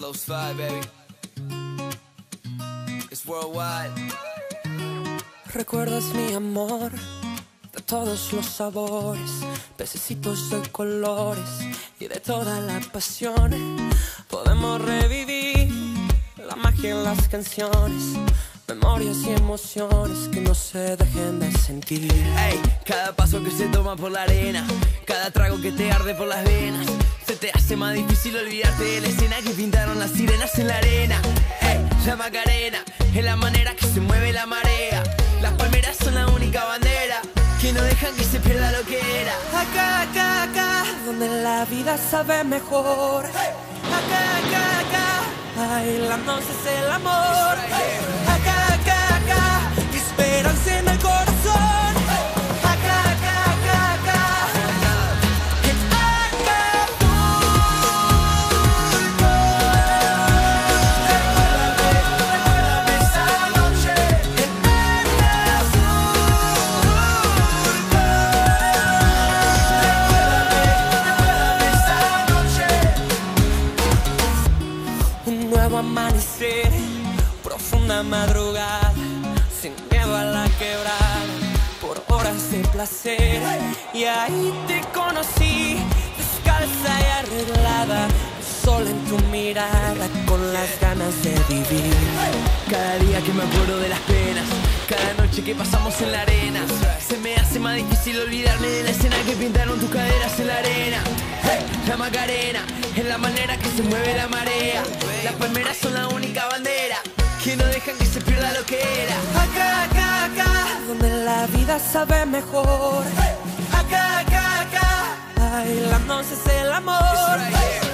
Flows 5, baby. It's worldwide. Recuerdas mi amor de todos los sabores, pececitos de colores y de toda la pasión. Podemos revivir la magia en las canciones, memorias y emociones que no se dejen de sentir. Ey, cada paso que se toma por la arena, cada trago que te arde por las venas, se te hace más difícil olvidarte de la escena que pintaron las sirenas en la arena. Ey, la Macarena es la manera que se mueve la marea. Las palmeras son la única bandera que no dejan que se pierda lo que era. Acá, acá, acá, donde la vida sabe mejor. Acá, acá, acá, bailándonos es el amor. Acá, acá, acá, esperanza en el corazón. Acá, acá, acá, acá, en Acapulco. Recuérdame esa noche en un nuevo amanecer, profunda madrugada, sin miedo a la quebrada, por horas de placer. Y ahí te conocí, descalza y arreglada, el sol en tu mirada, con las ganas de vivir. Cada día que me acuerdo de las penas, cada noche que pasamos en la arena, se me hace más difícil olvidarme de la escena que pintaron tus caderas en la arena. Hey, la Macarena es la manera que se mueve la marea. Las palmeras son la única bandera que no dejan que se pierda lo que era. Acá, acá, acá, donde la vida sabe mejor. Acá, acá, acá, bailándonos es el amor.